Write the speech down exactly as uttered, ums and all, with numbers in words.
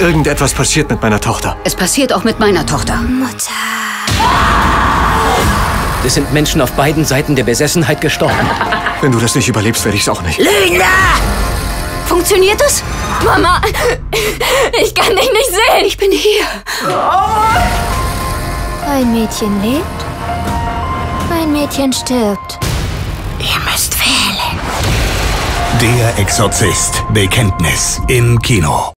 Irgendetwas passiert mit meiner Tochter. Es passiert auch mit meiner Tochter. Mutter. Es sind Menschen auf beiden Seiten der Besessenheit gestorben. Wenn du das nicht überlebst, werde ich es auch nicht. Linda! Funktioniert das? Mama, ich kann dich nicht sehen. Ich bin hier. Ein Mädchen lebt, ein Mädchen stirbt. Ihr müsst wählen. Der Exorzist. Bekenntnis im Kino.